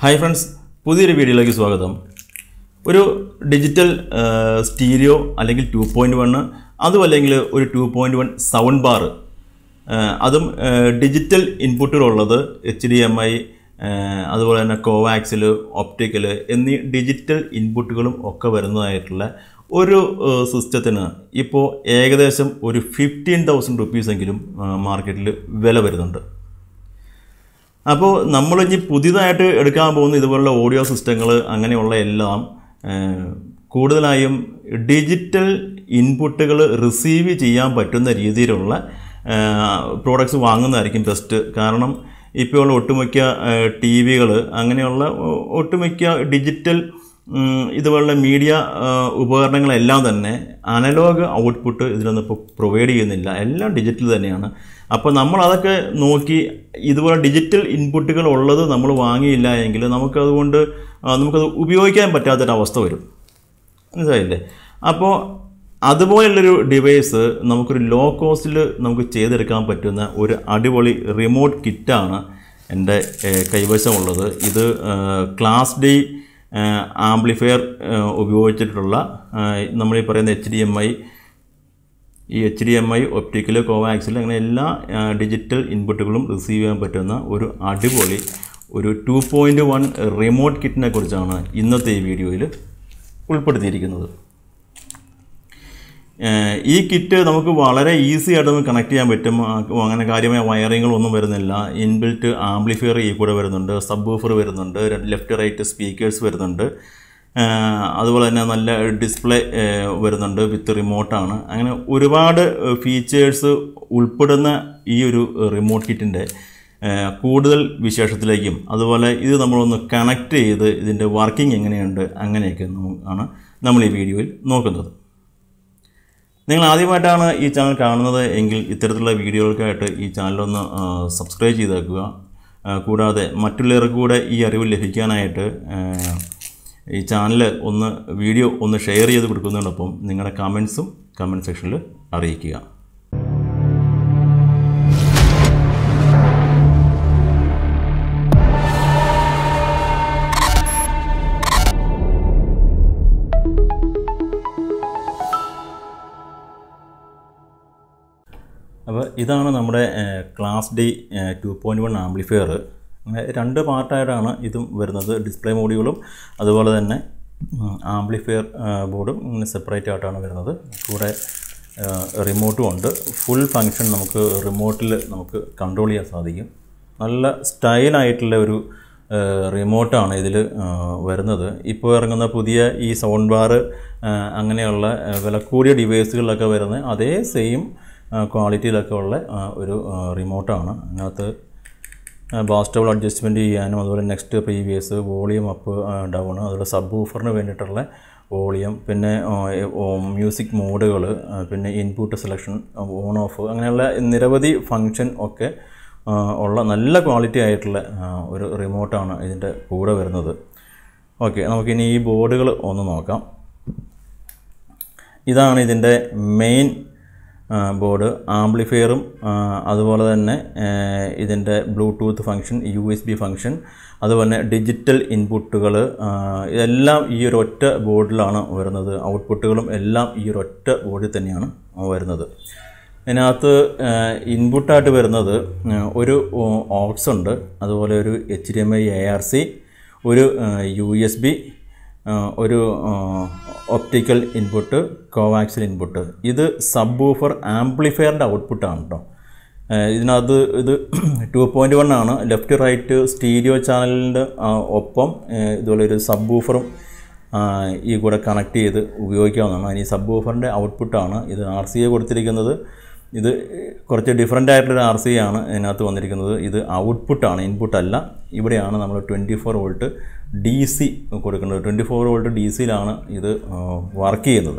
Hi friends, പുതിയൊരു വീഡിയോയിലേക്ക് സ്വാഗതം. ഒരു ഡിജിറ്റൽ സ്റ്റീരിയോ അല്ലെങ്കിൽ 2.1 അതുമല്ലെങ്കിൽ ഒരു 2.1 സൗണ്ട് ബാർ അതും ഡിജിറ്റൽ ഇൻപുട്ടുകളുള്ളത് HDMI അതുപോലെ തന്നെ കോവാക്സിൽ ഓപ്റ്റിക്കൽ എന്നീ ഡിജിറ്റൽ ഇൻപുട്ടുകളും ഒക്കെ വരുന്നതായിട്ടുള്ള ഒരു സിസ്റ്റത്തിന് ഇപ്പോൾ ഏകദേശം ഒരു 15,000 rupees എങ്കിലും മാർക്കറ്റിൽ വില വരുന്നുണ്ട്. അപ്പോൾ നമ്മൾ ഇനി പുതിയതായിട്ട് എടുക്കാൻ പോകുന്ന ഇതുപോലുള്ള ഓഡിയോ സിസ്റ്റങ്ങൾ അങ്ങനെയുള്ള എല്ലാം കൂടുതലായും ഡിജിറ്റൽ ഇൻപുട്ടുകൾ റിസീവ് ചെയ്യാൻ പറ്റുന്ന രീതിയിലുള്ള പ്രോഡക്ട്സ് വാങ്ങുന്നതായിരിക്കും ബെസ്റ്റ്. കാരണം ഇപ്പോൾ ഒട്ടുമിക്ക ടിവികൾ അങ്ങനെയുള്ള ഒട്ടുമിക്ക ഡിജിറ്റൽ ഇതുപോലുള്ള മീഡിയ ഉപകരണങ്ങളെല്ലാം തന്നെ അനലോഗ് ഔട്ട്പുട്ട് ഇതിലൊന്നും ഇപ്പോൾ പ്രൊവൈഡ് ചെയ്യുന്നില്ല, എല്ലാം ഡിജിറ്റൽ തന്നെയാണ്. അപ്പോൾ നമ്മൾ അതൊക്കെ നോക്കി ഇതുപോലെ ഡിജിറ്റൽ ഇൻപുട്ടുകൾ ഉള്ളത് നമ്മൾ വാങ്ങിയില്ല എങ്കിൽ നമുക്കത് ഉപയോഗിക്കാൻ പറ്റാത്തൊരവസ്ഥ വരും, മനസ്സിലായില്ലേ? അപ്പോൾ അതുപോലുള്ളൊരു ഡിവൈസ് നമുക്കൊരു ലോ കോസ്റ്റിൽ നമുക്ക് ചെയ്തെടുക്കാൻ പറ്റുന്ന ഒരു അടിപൊളി റിമോട്ട് കിറ്റാണ് എൻ്റെ കൈവശമുള്ളത്. ഇത് ക്ലാസ് ഡി ആംപ്ലിഫയർ ഉപയോഗിച്ചിട്ടുള്ള നമ്മൾ ഈ പറയുന്ന HDMI ഒപ്റ്റിക്കൽ കോവാക്സിൽ അങ്ങനെ എല്ലാ ഡിജിറ്റൽ ഇൻപുട്ടുകളും റിസീവ് ചെയ്യാൻ പറ്റുന്ന ഒരു അടിപൊളി ഒരു 2.1 റിമോട്ട് കിറ്റിനെ കുറിച്ചാണ് ഇന്നത്തെ ഈ വീഡിയോയിൽ ഉൾപ്പെടുത്തിയിരിക്കുന്നത്. ഈ കിറ്റ് നമുക്ക് വളരെ ഈസി ആയിട്ട് നമുക്ക് കണക്ട് ചെയ്യാൻ പറ്റും. അങ്ങനെ കാര്യമായ വയറിങ്ങുകളൊന്നും വരുന്നില്ല. ഇൻബിൽറ്റ് ആംപ്ലിഫയർ ഈ കൂടെ വരുന്നുണ്ട്, സബ് വൂഫർ വരുന്നുണ്ട്, ലെഫ്റ്റ് റൈറ്റ് സ്പീക്കേഴ്സ് വരുന്നുണ്ട്, അതുപോലെ തന്നെ നല്ല ഡിസ്പ്ലേ വരുന്നുണ്ട് വിത്ത് റിമോട്ടാണ്. അങ്ങനെ ഒരുപാട് ഫീച്ചേഴ്സ് ഉൾപ്പെടുന്ന ഈ ഒരു റിമോട്ട് കിറ്റിൻ്റെ കൂടുതൽ വിശേഷത്തിലേക്കും അതുപോലെ ഇത് നമ്മളൊന്ന് കണക്ട് ചെയ്ത് ഇതിൻ്റെ വർക്കിംഗ് എങ്ങനെയുണ്ട് അങ്ങനെയൊക്കെ ആണ് നമ്മൾ ഈ വീഡിയോയിൽ നോക്കുന്നത്. നിങ്ങൾ ആദ്യമായിട്ടാണ് ഈ ചാനൽ കാണുന്നത് എങ്കിൽ ഇത്തരത്തിലുള്ള വീഡിയോകൾക്കായിട്ട് ഈ ചാനലൊന്ന് സബ്സ്ക്രൈബ് ചെയ്തേക്കുക. കൂടാതെ മറ്റുള്ളവർക്ക് കൂടെ ഈ അറിവ് ലഭിക്കാനായിട്ട് ഈ ചാനൽ വീഡിയോ ഒന്ന് ഷെയർ ചെയ്ത് കൊടുക്കുന്നതിനൊപ്പം നിങ്ങളുടെ കമൻസും കമൻറ്റ് സെക്ഷനിൽ അറിയിക്കുക. അപ്പോൾ ഇതാണ് നമ്മുടെ ക്ലാസ് ഡി 2.1 ആംപ്ലിഫയർ. അങ്ങനെ രണ്ട് പാർട്ടായിട്ടാണ് ഇതും വരുന്നത്. ഡിസ്പ്ലേ മോഡ്യൂളും അതുപോലെ തന്നെ ആംപ്ലിഫയർ ബോർഡും ഇങ്ങനെ സെപ്പറേറ്റ് ആയിട്ടാണ് വരുന്നത്. കൂടെ റിമോട്ടും ഉണ്ട്. ഫുൾ ഫങ്ഷൻ നമുക്ക് റിമോട്ടിൽ നമുക്ക് കൺട്രോൾ ചെയ്യാൻ സാധിക്കും. നല്ല സ്റ്റൈലായിട്ടുള്ള ഒരു റിമോട്ടാണ് ഇതിൽ വരുന്നത്. ഇപ്പോൾ ഇറങ്ങുന്ന പുതിയ ഈ സൗണ്ട് ബാർ അങ്ങനെയുള്ള വില കൂടിയ ഡിവൈസുകളിലൊക്കെ വരുന്ന അതേ സെയിം ക്വാളിറ്റിയിലൊക്കെ ഉള്ള ഒരു റിമോട്ടാണ്. അതിനകത്ത് ബാസ്റ്റബിൾ അഡ്ജസ്റ്റ്മെൻറ്റ് ചെയ്യാനും അതുപോലെ next previous volume up down അതുപോലെ സബ് വൂഫറിന് വേണ്ടിയിട്ടുള്ള വോളിയം, പിന്നെ മ്യൂസിക് മോഡുകൾ, പിന്നെ ഇൻപുട്ട് സെലക്ഷൻ, ഓൺ ഓഫ്, അങ്ങനെയുള്ള നിരവധി ഫങ്ഷൻ ഒക്കെ ഉള്ള നല്ല ക്വാളിറ്റി ആയിട്ടുള്ള ഒരു റിമോട്ടാണ് ഇതിൻ്റെ കൂടെ വരുന്നത്. ഓക്കെ, നമുക്കിനി ഈ ബോർഡുകൾ ഒന്ന് നോക്കാം. ഇതാണ് ഇതിൻ്റെ മെയിൻ ബോർഡ്. ആംപ്ലിഫയറും അതുപോലെ തന്നെ ഇതിൻ്റെ ബ്ലൂടൂത്ത് ഫങ്ഷൻ, USB ഫങ്ഷൻ, അതുപോലെ ഡിജിറ്റൽ ഇൻപുട്ടുകൾ ഇതെല്ലാം ഈ ഒരു ഒറ്റ ബോർഡിലാണ് വരുന്നത്. ഔട്ട്പുട്ടുകളും എല്ലാം ഈ ഒരു ഒറ്റ ബോർഡിൽ തന്നെയാണ് വരുന്നത്. ഇതിനകത്ത് ഇൻപുട്ടായിട്ട് വരുന്നത് ഒരു AUX ഉണ്ട്, അതുപോലെ ഒരു HDMI ARC, ഒരു USB, ഒരു ഒപ്റ്റിക്കൽ ഇൻപുട്ട്, കോവാക്സിൽ ഇൻപുട്ട്. ഇത് സബ് വൂഫർ ആംപ്ലിഫയറിൻ്റെ ഔട്ട്പുട്ടാണ് കേട്ടോ. ഇതിനകത്ത് ഇത് 2.1 ആണ്. ലെഫ്റ്റ് റൈറ്റ് സ്റ്റീരിയോ ചാനലിൻ്റെ ഒപ്പം ഇതുപോലെ ഒരു സബ് വൂഫറും ഈ കൂടെ കണക്ട് ചെയ്ത് ഉപയോഗിക്കാവുന്നതാണ്. ഈ സബ് വൂഫറിൻ്റെ ഔട്ട്പുട്ടാണ്. ഇത് RCA കൊടുത്തിരിക്കുന്നത്. ഇത് കുറച്ച് ഡിഫറൻ്റ് ആയിട്ടുള്ളൊരു RCA ആണ് ഇതിനകത്ത് വന്നിരിക്കുന്നത്. ഇത് ഔട്ട്പുട്ടാണ്, ഇൻപുട്ടല്ല. ഇവിടെയാണ് നമ്മൾ 24 വോൾട്ട് DC കൊടുക്കുന്നത്. 24 വോൾട്ട് DCയിലാണ് ഇത് വർക്ക് ചെയ്യുന്നത്.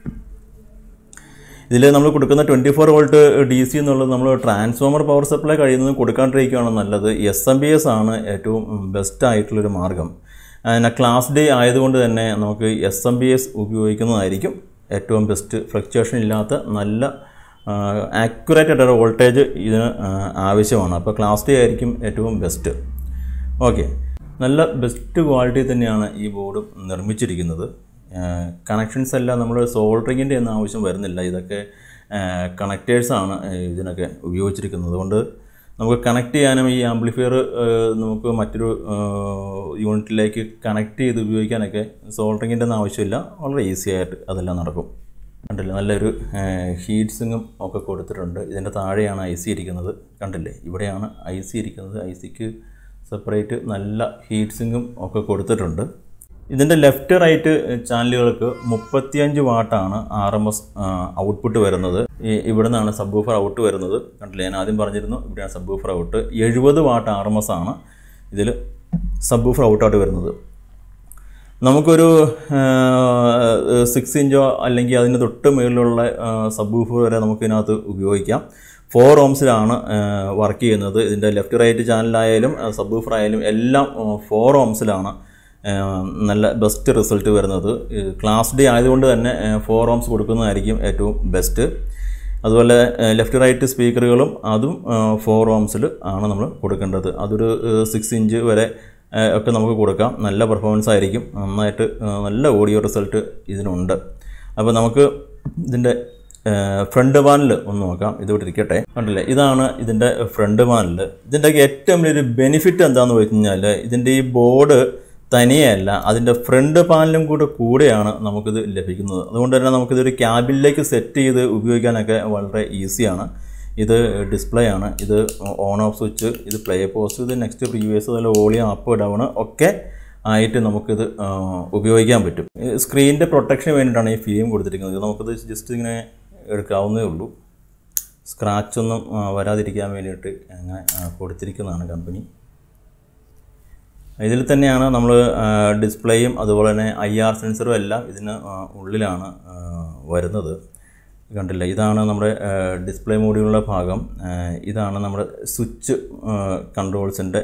ഇതിൽ നമ്മൾ കൊടുക്കുന്ന 24 വോൾട്ട് DC എന്നുള്ളത് നമ്മൾ ട്രാൻസ്ഫോമർ പവർ സപ്ലൈ കഴിയുന്നതും കൊടുക്കാണ്ടിരിക്കുകയാണ് നല്ലത്. SMPS ആണ് ഏറ്റവും ബെസ്റ്റ് ആയിട്ടുള്ളൊരു മാർഗം. പിന്നെ ക്ലാസ് ഡി ആയതുകൊണ്ട് തന്നെ നമുക്ക് SMPS ഉപയോഗിക്കുന്നതായിരിക്കും ഏറ്റവും ബെസ്റ്റ്. ഫ്ലക്ച്വേഷൻ ഇല്ലാത്ത നല്ല ആക്യുറേറ്റ് ആയിട്ടൊരു വോൾട്ടേജ് ഇതിന് ആവശ്യമാണ്. അപ്പോൾ ക്ലാസ് ഡി ആയിരിക്കും ഏറ്റവും ബെസ്റ്റ്. ഓക്കെ, നല്ല ബെസ്റ്റ് ക്വാളിറ്റി തന്നെയാണ് ഈ ബോർഡ് നിർമ്മിച്ചിരിക്കുന്നത്. കണക്ഷൻസ് എല്ലാം നമ്മൾ സോൾഡറിങ്ങിൻ്റെ ഒന്നും ആവശ്യം വരുന്നില്ല. ഇതൊക്കെ കണക്റ്റേഴ്സാണ് ഇതിനൊക്കെ ഉപയോഗിച്ചിരിക്കുന്നത്. അതുകൊണ്ട് നമുക്ക് കണക്ട് ചെയ്യാനും ഈ ആംപ്ലിഫയർ നമുക്ക് മറ്റൊരു യൂണിറ്റിലേക്ക് കണക്ട് ചെയ്ത് ഉപയോഗിക്കാനൊക്കെ സോൾഡറിങ്ങിൻ്റെ ഒന്നും ആവശ്യമില്ല. വളരെ ഈസി ആയിട്ട് അതെല്ലാം നടക്കും. കണ്ടില്ലേ, നല്ലൊരു ഹീറ്റ് സിങ്ങും ഒക്കെ കൊടുത്തിട്ടുണ്ട്. ഇതിൻ്റെ താഴെയാണ് IC ഇരിക്കുന്നത്. കണ്ടില്ലേ, ഇവിടെയാണ് IC ഇരിക്കുന്നത്. ICക്ക് സെപ്പറേറ്റ് നല്ല ഹീറ്റ് സിങ്ങും ഒക്കെ കൊടുത്തിട്ടുണ്ട്. ഇതിൻ്റെ ലെഫ്റ്റ് റൈറ്റ് ചാനലുകൾക്ക് 35 വാട്ടാണ് RMS ഔട്ട്പുട്ട് വരുന്നത്. ഇവിടെ നിന്നാണ് സബ്വൂഫർ ഔട്ട് വരുന്നത്. കണ്ടില്ലേ, ഞാൻ ആദ്യം പറഞ്ഞിരുന്നു ഇവിടെയാണ് സബ്വൂഫർ ഔട്ട്. 70 വാട്ട് RMS ആണ് ഇതിൽ സബ്വൂഫർ ഔട്ടായിട്ട് വരുന്നത്. നമുക്കൊരു 6 ഇഞ്ചോ അല്ലെങ്കിൽ അതിന് തൊട്ട് മുകളിലുള്ള സബ്വൂഫർ വരെ നമുക്കിതിനകത്ത് ഉപയോഗിക്കാം. 4 ohmസിലാണ് വർക്ക് ചെയ്യുന്നത്. ഇതിൻ്റെ ലെഫ്റ്റ് റൈറ്റ് ചാനലായാലും സബ്വൂഫർ ആയാലും എല്ലാം 4 ohmസിലാണ് നല്ല ബെസ്റ്റ് റിസൾട്ട് വരുന്നത്. ക്ലാസ് D ആയതുകൊണ്ട് തന്നെ 4 ohms കൊടുക്കുന്നതായിരിക്കും ഏറ്റവും ബെസ്റ്റ്. അതുപോലെ ലെഫ്റ്റ് റൈറ്റ് സ്പീക്കറുകളും അതും 4 ohmസിൽ ആണ് നമ്മൾ കൊടുക്കേണ്ടത്. അതൊരു 6 ഇഞ്ച് വരെ ഒക്കെ നമുക്ക് കൊടുക്കാം. നല്ല പെർഫോമൻസ് ആയിരിക്കും. നന്നായിട്ട് നല്ല ഓഡിയോ റിസൾട്ട് ഇതിനുണ്ട്. അപ്പോൾ നമുക്ക് ഇതിൻ്റെ ഫ്രണ്ട് പാനൽ ഒന്ന് നോക്കാം. ഇതിവിടെ ഇരിക്കട്ടെ. കണ്ടില്ലേ, ഇതാണ് ഇതിൻ്റെ ഫ്രണ്ട് പാനൽ. ഇതിൻ്റെ ഏറ്റവും വലിയൊരു ബെനിഫിറ്റ് എന്താണെന്ന് വെച്ച് കഴിഞ്ഞാൽ ഇതിൻ്റെ ഈ ബോർഡ് തനിയല്ല, അതിൻ്റെ ഫ്രണ്ട് പാനലും കൂടെയാണ് നമുക്കിത് ലഭിക്കുന്നത്. അതുകൊണ്ട് തന്നെ നമുക്കിതൊരു ക്യാബിനിലേക്ക് സെറ്റ് ചെയ്ത് ഉപയോഗിക്കാനൊക്കെ വളരെ ഈസിയാണ്. ഇത് ഡിസ്പ്ലേ ആണ്. ഇത് ഓൺ ഓഫ് സ്വിച്ച്, ഇത് പ്ലേ പോസ്, ഇത് നെക്സ്റ്റ് പ്രീവിയസ്, അതുപോലെ വോളിയം അപ്പ് ഡൗൺ ഒക്കെ ആയിട്ട് നമുക്കിത് ഉപയോഗിക്കാൻ പറ്റും. സ്ക്രീനിൻ്റെ പ്രൊട്ടക്ഷന് വേണ്ടിയിട്ടാണ് ഈ ഫിലിം കൊടുത്തിരിക്കുന്നത്. നമുക്കിത് ജസ്റ്റ് ഇങ്ങനെ എടുക്കാവുന്നേ ഉള്ളൂ. സ്ക്രാച്ചൊന്നും വരാതിരിക്കാൻ വേണ്ടിയിട്ട് അങ്ങനെ കൊടുത്തിരിക്കുന്നതാണ് കമ്പനി. ഇതിൽ തന്നെയാണ് നമ്മൾ ഡിസ്പ്ലേയും അതുപോലെ തന്നെ IR സെൻസറും എല്ലാം ഇതിന് ഉള്ളിലാണ് വരുന്നത്. കണ്ടില്ല, ഇതാണ് നമ്മുടെ ഡിസ്പ്ലേ മോഡ്യൂളിൻ്റെ ഭാഗം. ഇതാണ് നമ്മുടെ സ്വിച്ച് കൺട്രോൾസിൻ്റെ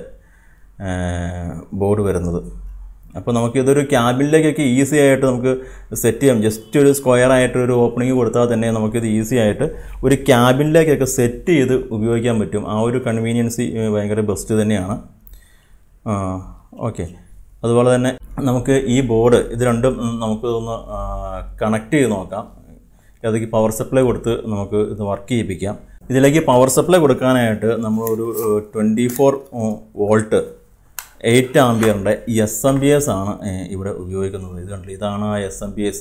ബോർഡ് വരുന്നത്. അപ്പോൾ നമുക്കിതൊരു ക്യാബിനിലേക്കൊക്കെ ഈസി ആയിട്ട് നമുക്ക് സെറ്റ് ചെയ്യാം. ജസ്റ്റ് ഒരു സ്ക്വയർ ആയിട്ടൊരു ഓപ്പണിങ് കൊടുത്താൽ തന്നെ നമുക്കിത് ഈസി ആയിട്ട് ഒരു ക്യാബിനിലേക്കൊക്കെ സെറ്റ് ചെയ്ത് ഉപയോഗിക്കാൻ പറ്റും. ആ ഒരു കൺവീനിയൻസി ഭയങ്കര ബെസ്റ്റ് തന്നെയാണ്. ഓക്കെ, അതുപോലെ തന്നെ നമുക്ക് ഈ ബോർഡ് ഇത് രണ്ടും നമുക്ക് ഒന്ന് കണക്ട് ചെയ്ത് നോക്കാം. അതിലേക്ക് പവർ സപ്ലൈ കൊടുത്ത് നമുക്ക് ഇത് വർക്ക് ചെയ്യിപ്പിക്കാം. ഇതിലേക്ക് പവർ സപ്ലൈ കൊടുക്കാനായിട്ട് നമ്മളൊരു 24 വോൾട്ട് 8 ആംപിയറിൻ്റെ SMPS ആണ് ഇവിടെ ഉപയോഗിക്കുന്നത്. ഇത് കണ്ടില്ല, ഇതാണ് ആ SMPS.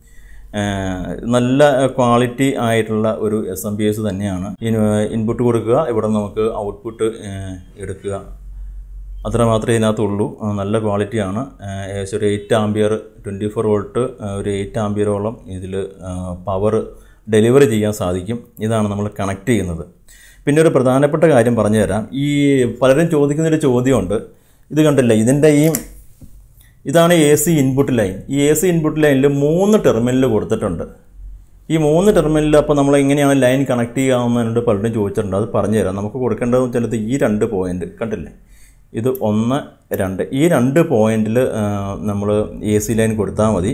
നല്ല ക്വാളിറ്റി ആയിട്ടുള്ള ഒരു SMPS തന്നെയാണ്. ഇൻപുട്ട് കൊടുക്കുക, ഇവിടെ നമുക്ക് ഔട്ട്പുട്ട് എടുക്കുക, അത്ര മാത്രമേ ഇതിനകത്തുള്ളൂ. നല്ല ക്വാളിറ്റിയാണ്. ഏകദേശം ഒരു 8 ആംപിയർ 24 വോൾട്ട് ഒരു 8 ആംപിയറോളം ഇതിൽ പവർ ഡെലിവറി ചെയ്യാൻ സാധിക്കും. ഇതാണ് നമ്മൾ കണക്ട് ചെയ്യുന്നത്. പിന്നെ ഒരു പ്രധാനപ്പെട്ട കാര്യം പറഞ്ഞു തരാം. ഈ പലരും ചോദിക്കുന്നൊരു ചോദ്യമുണ്ട്. ഇത് കണ്ടില്ല, ഇതിൻ്റെ ഇതാണ് AC ഇൻപുട്ട് ലൈൻ. ഈ AC ഇൻപുട്ട് ലൈനിൽ 3 ടെർമിനൽ കൊടുത്തിട്ടുണ്ട്. ഈ 3 ടെർമിനൽ അപ്പോൾ നമ്മൾ എങ്ങനെയാണ് ലൈൻ കണക്ട് ചെയ്യാമെന്നുണ്ട് പലരും ചോദിച്ചിട്ടുണ്ട്. അത് പറഞ്ഞു തരാം. നമുക്ക് കൊടുക്കേണ്ടതെന്ന് വെച്ചാൽ ഈ 2 പോയിൻ്റ് കണ്ടില്ലേ, ഇത് 1, 2, ഈ 2 പോയിന്റിൽ നമ്മൾ AC ലൈൻ കൊടുത്താൽ മതി.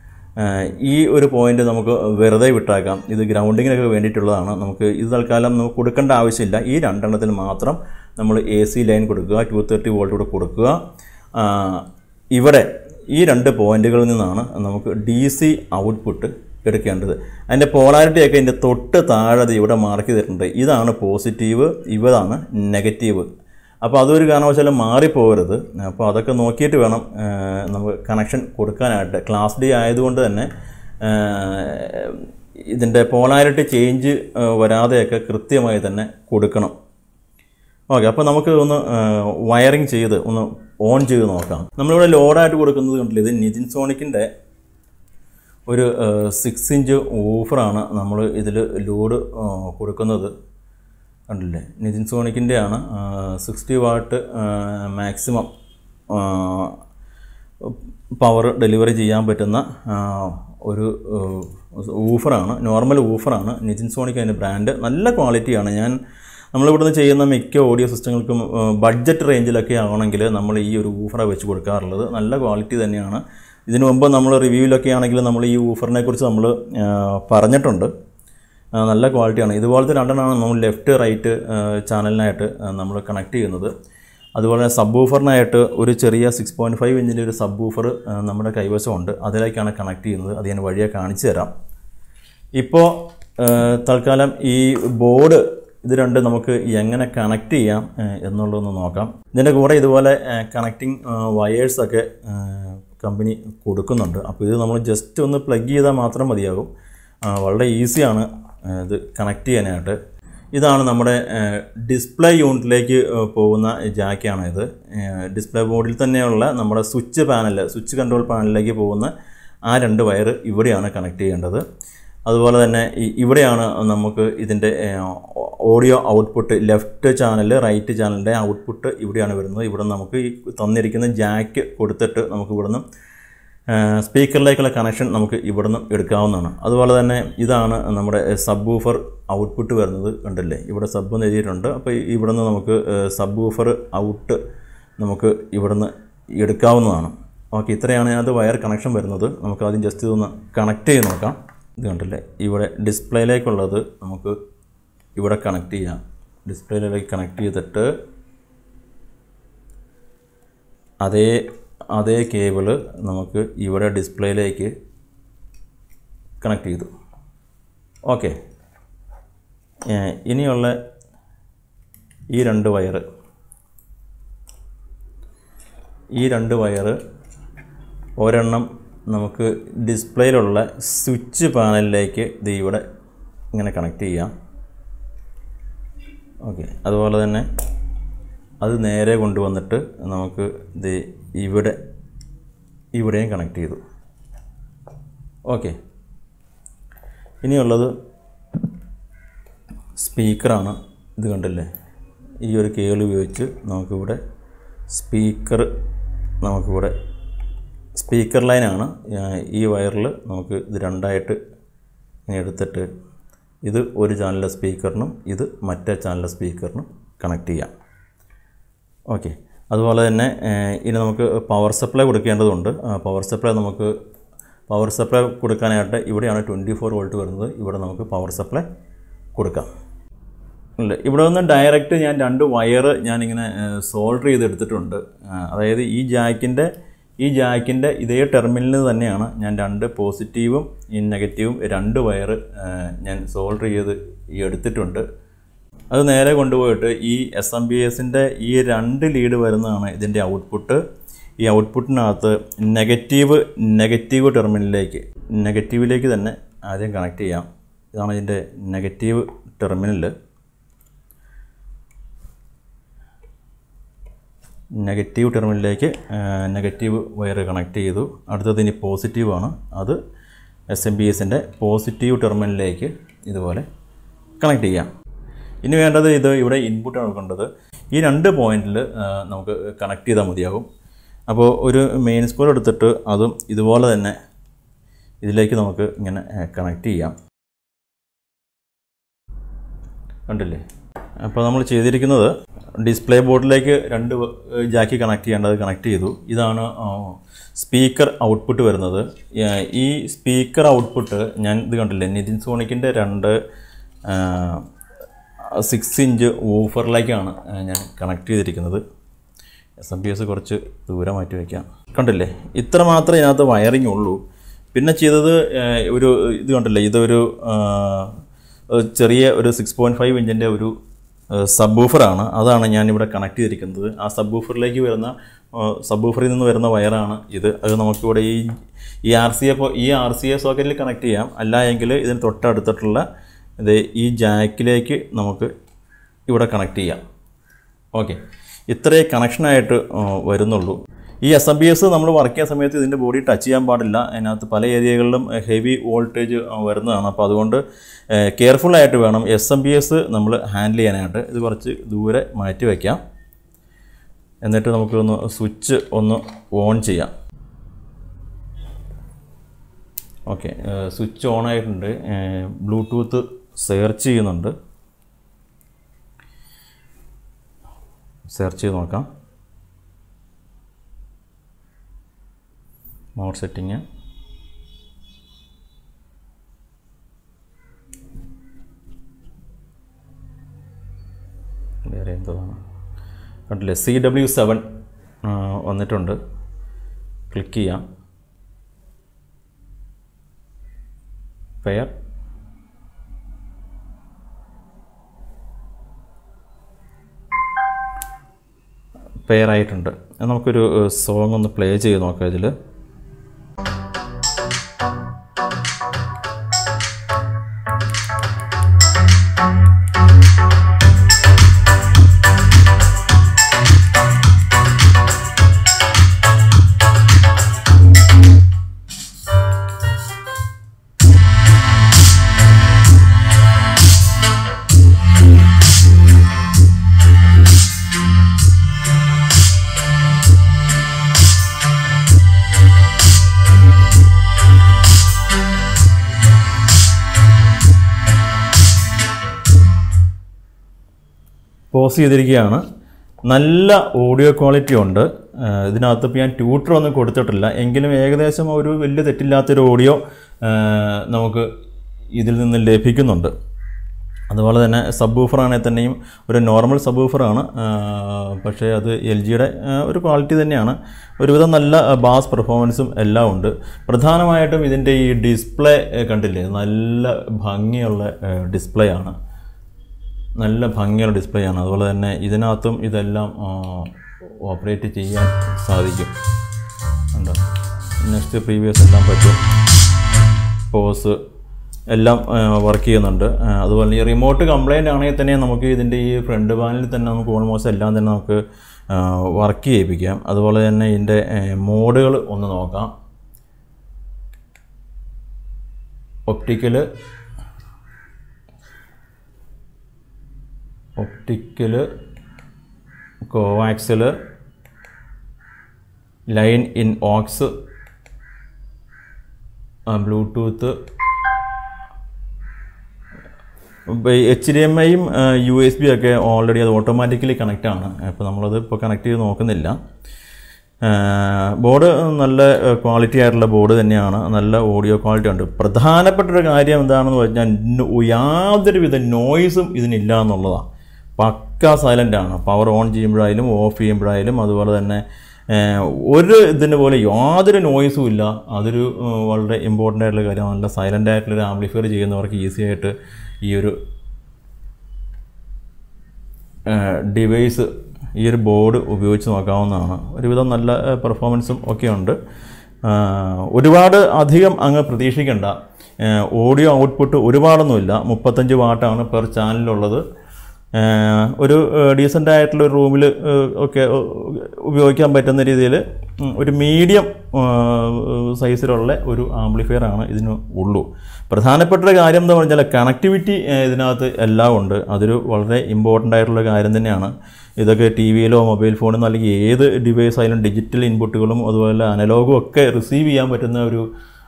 ഈ ഒരു പോയിന്റ് നമുക്ക് വെറുതെ വിട്ടാക്കാം. ഇത് ഗ്രൗണ്ടിങ്ങിനൊക്കെ വേണ്ടിയിട്ടുള്ളതാണ്. നമുക്ക് ഇത് തൽക്കാലം നമുക്ക് കൊടുക്കേണ്ട ആവശ്യമില്ല. ഈ 2 എണ്ണത്തിൽ മാത്രം നമ്മൾ AC ലൈൻ കൊടുക്കുക, 230 വോൾട്ട് കൂടെ കൊടുക്കുക. ഇവിടെ ഈ 2 പോയിന്റുകളിൽ നിന്നാണ് നമുക്ക് DC ഔട്ട്പുട്ട് എടുക്കേണ്ടത്. അതിൻ്റെ പോളാരിറ്റിയൊക്കെ ഇതിൻ്റെ തൊട്ട് താഴെ ഇവിടെ മാർക്ക് ചെയ്തിട്ടുണ്ട്. ഇതാണ് പോസിറ്റീവ്, ഇവതാണ് നെഗറ്റീവ്. അപ്പോൾ അതൊരു കാരണവശാലും മാറിപ്പോകരുത്. അപ്പോൾ അതൊക്കെ നോക്കിയിട്ട് വേണം നമുക്ക് കണക്ഷൻ കൊടുക്കാനായിട്ട്. ക്ലാസ് D ആയതുകൊണ്ട് തന്നെ ഇതിൻ്റെ പോളാരിറ്റി ചേഞ്ച് വരാതെയൊക്കെ കൃത്യമായി തന്നെ കൊടുക്കണം. ഓക്കെ, അപ്പോൾ നമുക്ക് ഒന്ന് വയറിങ് ചെയ്ത് ഒന്ന് ഓൺ ചെയ്ത് നോക്കാം. നമ്മളിവിടെ ലോഡായിട്ട് കൊടുക്കുന്നത് കണ്ടില്ല, ഇത് നിജിൻസോണിക്കിൻ്റെ ഒരു 6 ഇഞ്ച് വൂഫറാണ് നമ്മൾ ഇതിൽ ലോഡ് കൊടുക്കുന്നത്. കണ്ടില്ലേ, നിജിൻസോണിക്കിൻ്റെ ആണ്. 60 വാട്ട് മാക്സിമം പവർ ഡെലിവറി ചെയ്യാൻ പറ്റുന്ന ഒരു വൂഫറാണ്, നോർമൽ വൂഫറാണ്. നിജിൻസോണിക് അതിൻ്റെ ബ്രാൻഡ്. നല്ല ക്വാളിറ്റിയാണ്. നമ്മളിവിടുന്ന് ചെയ്യുന്ന മിക്ക ഓഡിയോ സിസ്റ്റങ്ങൾക്കും ബഡ്ജറ്റ് റേഞ്ചിലൊക്കെ ആണെങ്കിൽ നമ്മൾ ഈ ഒരു വൂഫറാണ് വെച്ച് കൊടുക്കാറുള്ളത്. നല്ല ക്വാളിറ്റി തന്നെയാണ്. ഇതിനു മുമ്പ് നമ്മൾ റിവ്യൂവിലൊക്കെ ആണെങ്കിൽ നമ്മൾ ഈ വൂഫറിനെ കുറിച്ച് നമ്മൾ പറഞ്ഞിട്ടുണ്ട്. നല്ല ക്വാളിറ്റിയാണ്. ഇതുപോലത്തെ 2 എണ്ണമാണ് നമ്മൾ ലെഫ്റ്റ് റൈറ്റ് ചാനലിനായിട്ട് നമ്മൾ കണക്ട് ചെയ്യുന്നത്. അതുപോലെ തന്നെ സബ് വൂഫറിനായിട്ട് ഒരു ചെറിയ 6.5 ഇഞ്ചിൻ്റെ ഒരു സബ് വൂഫർ നമ്മുടെ കൈവശമുണ്ട്. അതിലേക്കാണ് കണക്ട് ചെയ്യുന്നത്. അത് ഞാൻ വഴിയെ കാണിച്ചു തരാം. ഇപ്പോൾ തൽക്കാലം ഈ ബോർഡ് ഇത് രണ്ട് നമുക്ക് എങ്ങനെ കണക്ട് ചെയ്യാം എന്നുള്ളതൊന്ന് നോക്കാം. ഇതിൻ്റെ കൂടെ ഇതുപോലെ കണക്റ്റിംഗ് വയേഴ്സൊക്കെ കമ്പനി കൊടുക്കുന്നുണ്ട്. അപ്പോൾ ഇത് നമ്മൾ ജസ്റ്റ് ഒന്ന് പ്ലഗ് ചെയ്താൽ മാത്രം മതിയാകും. വളരെ ഈസിയാണ് ഇത് കണക്ട് ചെയ്യാനായിട്ട്. ഇതാണ് നമ്മുടെ ഡിസ്പ്ലേ യൂണിറ്റിലേക്ക് പോകുന്ന ജാക്കാണ് ഇത്. ഡിസ്പ്ലേ ബോർഡിൽ തന്നെയുള്ള നമ്മുടെ സ്വിച്ച് കൺട്രോൾ പാനലിലേക്ക് പോകുന്ന ആ 2 വയർ ഇവിടെയാണ് കണക്ട് ചെയ്യേണ്ടത്. അതുപോലെ തന്നെ ഇവിടെയാണ് നമുക്ക് ഇതിൻ്റെ audio output, left channel right ചാനലിൻ്റെ ഔട്ട്പുട്ട് ഇവിടെയാണ് വരുന്നത്. ഇവിടെ നമുക്ക് ഈ തന്നിരിക്കുന്ന ജാക്ക് കൊടുത്തിട്ട് നമുക്ക് ഇവിടുന്ന് സ്പീക്കറിലേക്കുള്ള കണക്ഷൻ നമുക്ക് ഇവിടുന്ന് എടുക്കാവുന്നതാണ്. അതുപോലെ തന്നെ ഇതാണ് നമ്മുടെ സബ് വൂഫർ ഔട്ട്പുട്ട് വരുന്നത്. കണ്ടില്ലേ, ഇവിടെ സബ് എന്ന് എഴുതിയിട്ടുണ്ട്. അപ്പോൾ ഇവിടുന്ന് നമുക്ക് സബ് വൂഫർ ഔട്ട് നമുക്ക് ഇവിടുന്ന് എടുക്കാവുന്നതാണ്. ഓക്കെ, ഇത്രയാണ് അതിനകത്ത് വയർ കണക്ഷൻ വരുന്നത്. നമുക്ക് ആദ്യം ജസ്റ്റ് ഇതൊന്ന് കണക്ട് ചെയ്ത് നോക്കാം. ഇത് കണ്ടില്ലേ, ഇവിടെ ഡിസ്പ്ലേയിലേക്കുള്ളത് നമുക്ക് ഇവിടെ കണക്ട് ചെയ്യാം. ഡിസ്പ്ലേയിലേക്ക് കണക്ട് ചെയ്തിട്ട് അതേ കേബിള് നമുക്ക് ഇവിടെ ഡിസ്പ്ലേയിലേക്ക് കണക്ട് ചെയ്തു. ഓക്കെ, ഇനിയുള്ള ഈ 2 വയർ ഒരെണ്ണം നമുക്ക് ഡിസ്പ്ലേയിലുള്ള സ്വിച്ച് പാനലിലേക്ക് ഇത് ഇവിടെ ഇങ്ങനെ കണക്ട് ചെയ്യാം. ഓക്കെ, അതുപോലെ തന്നെ അത് നേരെ കൊണ്ടുവന്നിട്ട് നമുക്ക് ഇത് ഇവിടെയും കണക്ട് ചെയ്തു. ഓക്കെ, ഇനിയുള്ളത് സ്പീക്കറാണ്. ഇത് കണ്ടില്ലേ, ഈ ഒരു കേബിൾ ഉപയോഗിച്ച് നമുക്കിവിടെ സ്പീക്കർ ലൈനാണ്. ഈ വയറിൽ നമുക്ക് ഇത് 2ആയിട്ട് ഇങ്ങനെ എടുത്തിട്ട് ഇത് ഒരു ചാനലിലെ സ്പീക്കറിനും ഇത് മറ്റേ ചാനലിലെ സ്പീക്കറിനും കണക്ട് ചെയ്യാം. ഓക്കെ, അതുപോലെ തന്നെ ഇനി നമുക്ക് പവർ സപ്ലൈ കൊടുക്കേണ്ടതുണ്ട്. പവർ സപ്ലൈ കൊടുക്കാനായിട്ട് ഇവിടെയാണ് 24 വോൾട്ട് വരുന്നത്. ഇവിടെ നമുക്ക് പവർ സപ്ലൈ കൊടുക്കാം. അല്ലേ, ഇവിടെ നിന്ന് ഡയറക്റ്റ് ഞാൻ 2 വയർ ഞാനിങ്ങനെ സോൾഡർ ചെയ്തെടുത്തിട്ടുണ്ട്. അതായത് ഈ ജാക്കിൻ്റെ ഇതേ ടെർമിനലിൽ തന്നെയാണ് ഞാൻ 2 പോസിറ്റീവും നെഗറ്റീവും 2 വയർ ഞാൻ സോൾഡർ ചെയ്ത് എടുത്തിട്ടുണ്ട്. അത് നേരെ കൊണ്ടുപോയിട്ട് ഈ SMPSൻ്റെ ഈ 2 ലീഡ് വരുന്നതാണ് ഇതിൻ്റെ ഔട്ട്പുട്ട്. ഈ ഔട്ട്പുട്ടിനകത്ത് നെഗറ്റീവ് ടെർമിനലിലേക്ക് തന്നെ ആദ്യം കണക്ട് ചെയ്യാം. ഇതാണ് ഇതിൻ്റെ negative terminal. Negative wire connect ചെയ്തു. അടുത്തത് ഇനി പോസിറ്റീവാണ്. അത് SMPSൻ്റെ പോസിറ്റീവ് ടെർമിനലിലേക്ക് ഇതുപോലെ കണക്ട് ചെയ്യാം. ഇനി വേണ്ടത് ഇവിടെ ഇൻപുട്ടാണ് കൊടുക്കേണ്ടത്. ഈ 2 പോയിന്റിൽ നമുക്ക് കണക്ട് ചെയ്താൽ മതിയാകും. അപ്പോൾ ഒരു മെയിൻ സ്ക്വയർ എടുത്തിട്ട് അതും ഇതുപോലെ തന്നെ ഇതിലേക്ക് നമുക്ക് ഇങ്ങനെ കണക്ട് ചെയ്യാം. കണ്ടില്ലേ, അപ്പോൾ നമ്മൾ ചെയ്തിരിക്കുന്നത് ഡിസ്പ്ലേ ബോർഡിലേക്ക് 2 ജാക്കി കണക്ട് ചെയ്യേണ്ടത് കണക്ട് ചെയ്തു. ഇതാണ് സ്പീക്കർ ഔട്ട്പുട്ട് വരുന്നത്. ഈ സ്പീക്കർ ഔട്ട്പുട്ട് ഞാൻ ഇത് കണ്ടില്ലേ, നിതിൻ സോണിക്കിൻ്റെ 2 6 ഇഞ്ച് വൂഫറിലേക്കാണ് ഞാൻ കണക്ട് ചെയ്തിരിക്കുന്നത്. SMPS കുറച്ച് ദൂരം മാറ്റി വയ്ക്കാം. കണ്ടില്ലേ, ഇത്ര മാത്രമേ ഇതിനകത്ത് വയറിങ് ഉള്ളൂ. പിന്നെ ചെയ്തത് ഇത് കണ്ടില്ലേ, ഇതൊരു ചെറിയ ഒരു 6.5 ഇഞ്ചിൻ്റെ ഒരു സബ് വൂഫറാണ്. അതാണ് ഞാനിവിടെ കണക്ട് ചെയ്തിരിക്കുന്നത്. ആ സബ് വൂഫറിൽ നിന്ന് വരുന്ന വയറാണ് ഇത്. അത് നമുക്കിവിടെ ഈ RCA സോക്കറ്റിൽ കണക്ട് ചെയ്യാം. അല്ല എങ്കിൽ ഇതിന് തൊട്ടടുത്തിട്ടുള്ള ഈ ജാക്കിലേക്ക് നമുക്ക് ഇവിടെ കണക്ട് ചെയ്യാം. ഓക്കെ, ഇത്രയേ കണക്ഷനായിട്ട് വരുന്നുള്ളൂ. ഈ SMPS നമ്മൾ വർക്ക് ചെയ്യുന്ന സമയത്ത് ഇതിൻ്റെ ബോഡി ടച്ച് ചെയ്യാൻ പാടില്ല. അതിനകത്ത് പല ഏരിയകളിലും ഹെവി വോൾട്ടേജ് വരുന്നതാണ്. അപ്പോൾ അതുകൊണ്ട് കെയർഫുള്ളായിട്ട് വേണം SMPS നമ്മൾ ഹാൻഡിൽ ചെയ്യാനായിട്ട്. ഇത് കുറച്ച് ദൂരെ മാറ്റി വയ്ക്കാം. എന്നിട്ട് നമുക്കൊന്ന് സ്വിച്ച് ഒന്ന് ഓൺ ചെയ്യാം. ഓക്കെ, സ്വിച്ച് ഓൺ ആയിട്ടുണ്ട്. ബ്ലൂടൂത്ത് സെർച്ച് ചെയ്യുന്നുണ്ട്. സെർച്ച് ചെയ്ത് നോക്കാം. മോഡ് സെറ്റിങ്, വേറെ എന്തോന്നാണ് കണ്ടില്ലേ CW7 വന്നിട്ടുണ്ട്. ക്ലിക്ക് ചെയ്യാം. പെയർ പെയറായിട്ടുണ്ട്. നമുക്കൊരു സോങ് ഒന്ന് പ്ലേ ചെയ്ത് നോക്കാം ഇതിൽ. പോസ് ചെയ്തിരിക്കുകയാണ്. നല്ല ഓഡിയോ ക്വാളിറ്റി ഉണ്ട്. ഇതിനകത്ത് ഇപ്പോൾ ഞാൻ ട്യൂട്ടർ ഒന്നും കൊടുത്തിട്ടില്ല, എങ്കിലും ഏകദേശം ഒരു വലിയ തെറ്റില്ലാത്തൊരു ഓഡിയോ നമുക്ക് ഇതിൽ നിന്ന് ലഭിക്കുന്നുണ്ട്. അതുപോലെ തന്നെ സബ് വൂഫറാണെങ്കിൽ തന്നെയും ഒരു നോർമൽ സബ് വൂഫറാണ്, പക്ഷേ അത് LGയുടെ ഒരു ക്വാളിറ്റി തന്നെയാണ്. ഒരുവിധം നല്ല ബാസ് പെർഫോമൻസും എല്ലാം ഉണ്ട്. പ്രധാനമായിട്ടും ഇതിൻ്റെ ഈ ഡിസ്പ്ലേ കണ്ടില്ലേ, നല്ല ഭംഗിയുള്ള ഡിസ്പ്ലേ ആണ്. നല്ല ഭംഗിയുള്ള ഡിസ്പ്ലേ ആണ്. അതുപോലെ തന്നെ ഇതിനകത്തും ഇതെല്ലാം ഓപ്പറേറ്റ് ചെയ്യാൻ സാധിക്കും. ഉണ്ടോ, നെക്സ്റ്റ് പ്രീവിയസ് എല്ലാം പറ്റും. പോസ് എല്ലാം വർക്ക് ചെയ്യുന്നുണ്ട്. അതുപോലെ ഈ റിമോട്ട് കംപ്ലൈൻ്റ് ആണെങ്കിൽ തന്നെ നമുക്ക് ഇതിൻ്റെ ഈ ഫ്രണ്ട് പാനലിൽ തന്നെ നമുക്ക് ഓൾമോസ്റ്റ് എല്ലാം തന്നെ നമുക്ക് വർക്ക് ചെയ്യിപ്പിക്കാം. അതുപോലെ തന്നെ ഇതിൻ്റെ മോഡുകൾ ഒന്ന് നോക്കാം. Optical, coaxial, line in AUX, bluetooth, HDMIയും USB ഒക്കെ ഓൾറെഡി അത് ഓട്ടോമാറ്റിക്കലി കണക്റ്റാണ്. അപ്പോൾ നമ്മളത് ഇപ്പോൾ കണക്ട് ചെയ്ത് നോക്കുന്നില്ല. ബോർഡ് നല്ല ക്വാളിറ്റി ആയിട്ടുള്ള ബോർഡ് തന്നെയാണ്. നല്ല ഓഡിയോ ക്വാളിറ്റി ഉണ്ട്. പ്രധാനപ്പെട്ടൊരു കാര്യം എന്താണെന്ന് പറഞ്ഞാൽ യാതൊരുവിധ നോയ്സും ഇതിനില്ല എന്നുള്ളതാണ്. പക്ക സൈലൻ്റാണ്. പവർ ഓൺ ചെയ്യുമ്പോഴായാലും ഓഫ് ചെയ്യുമ്പോഴായാലും അതുപോലെ തന്നെ ഒരു ഇതിന് പോലെ യാതൊരു നോയ്സും ഇല്ല. അതൊരു വളരെ ഇമ്പോർട്ടൻ്റ് ആയിട്ടുള്ള കാര്യം. നല്ല സൈലൻ്റ് ആയിട്ടുള്ളൊരു ആംപ്ലിഫയർ ചെയ്യുന്നവർക്ക് ഈസി ആയിട്ട് ഈ ഒരു ഡിവൈസ്, ഈ ഒരു ബോർഡ് ഉപയോഗിച്ച് നോക്കാവുന്നതാണ്. ഒരുവിധം നല്ല പെർഫോമൻസും ഒക്കെ ഉണ്ട്. ഒരുപാട് അധികം അങ്ങ് പ്രതീക്ഷിക്കേണ്ട. ഓഡിയോ ഔട്ട്പുട്ട് ഒരുപാടൊന്നുമില്ല. 35 വാട്ടാണ് പെർ ചാനലുള്ളത്. ഒരു ഡീസൻ്റ് ആയിട്ടുള്ള ഒരു റൂമിൽ ഒക്കെ ഉപയോഗിക്കാൻ പറ്റുന്ന രീതിയിൽ ഒരു മീഡിയം സൈസിലുള്ള ഒരു ആംപ്ലിഫയർ ആണ് ഇതിന് ഉള്ളൂ. പ്രധാനപ്പെട്ട ഒരു കാര്യം എന്ന് പറഞ്ഞാൽ കണക്ടിവിറ്റി ഇതിനകത്ത് എല്ലാം ഉണ്ട്. അതൊരു വളരെ ഇമ്പോർട്ടൻ്റ് ആയിട്ടുള്ള കാര്യം തന്നെയാണ്. ഇതൊക്കെ TV-യിലോ മൊബൈൽ ഫോണിലോ അല്ലെങ്കിൽ ഏത് ഡിവൈസ് ആയാലും ഡിജിറ്റൽ ഇൻപുട്ടുകളും അതുപോലെ അനലോഗും ഒക്കെ റിസീവ് ചെയ്യാൻ പറ്റുന്ന ഒരു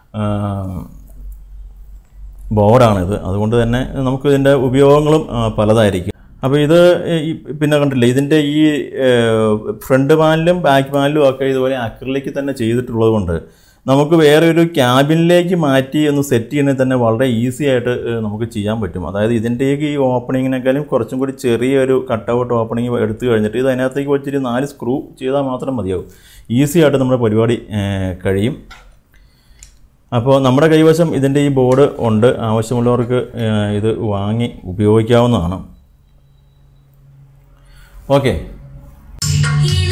ബോർഡാണിത്. അതുകൊണ്ട് തന്നെ നമുക്ക് ഇതിൻ്റെ ഉപയോഗങ്ങളും പലതായിരിക്കും. അപ്പോൾ ഇത് പിന്നെ കണ്ടില്ലേ, ഇതിൻ്റെ ഈ ഫ്രണ്ട് പാനലും ബാക്ക് പാനലും ഒക്കെ ഇതുപോലെ അക്രിലിക് തന്നെ ചെയ്തിട്ടുള്ളത് കൊണ്ട് നമുക്ക് വേറെ ഒരു ക്യാബിനിലേക്ക് മാറ്റി ഒന്ന് സെറ്റ് ചെയ്യണമെങ്കിൽ തന്നെ വളരെ ഈസി ആയിട്ട് നമുക്ക് ചെയ്യാൻ പറ്റും. അതായത് ഇതിൻ്റെയൊക്കെ ഈ ഓപ്പണിങ്ങിനേക്കാളും കുറച്ചും കൂടി ചെറിയൊരു കട്ടൗട്ട് ഓപ്പണിങ് എടുത്തു കഴിഞ്ഞിട്ട് ഇത് അതിനകത്തേക്ക് വെച്ചിട്ട് 4 സ്ക്രൂ ചെയ്താൽ മാത്രം മതിയാവും. ഈസി ആയിട്ട് നമ്മുടെ പരിപാടി കഴിയും. അപ്പോൾ നമ്മുടെ കൈവശം ഇതിൻ്റെ ഈ ബോർഡ് ഉണ്ട്. ആവശ്യമുള്ളവർക്ക് ഇത് വാങ്ങി ഉപയോഗിക്കാവുന്നതാണ്. ഓക്കെ.